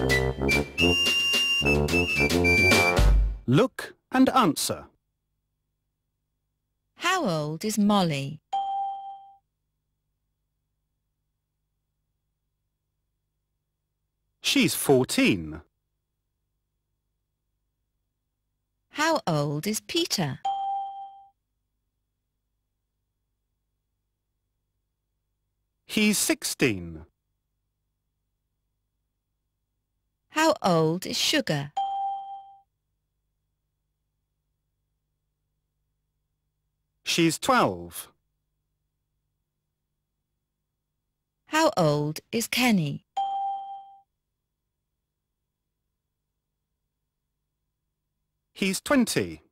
Look and answer. How old is Molly? She's 14. How old is Peter? He's 16. How old is Sugar? She's 12. How old is Kenny? He's 20.